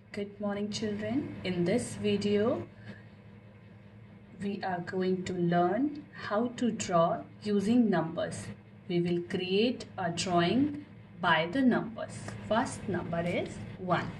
Good morning, children. In this video, we are going to learn how to draw using numbers. We will create a drawing by the numbers. First number is 1.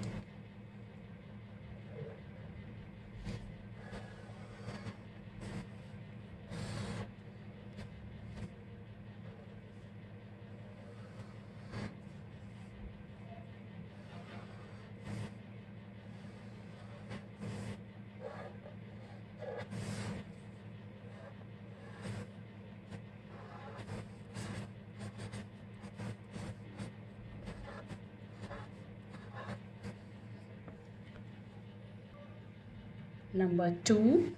Number 2.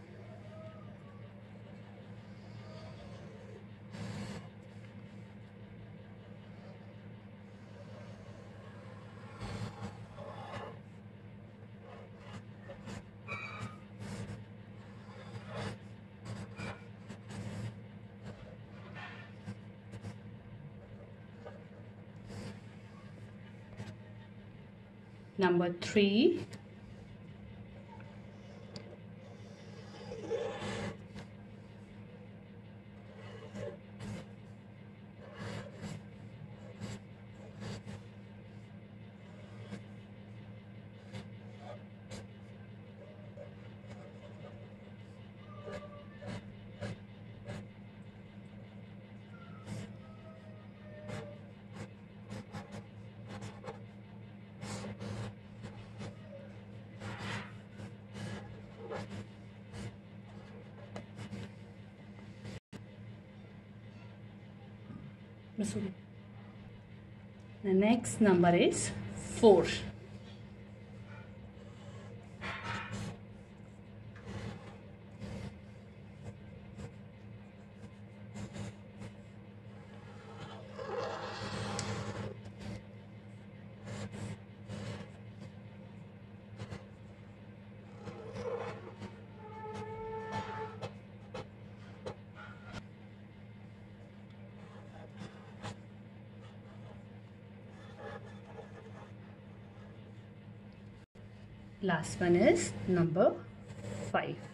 Number 3. The next number is 4. Last one is number 5.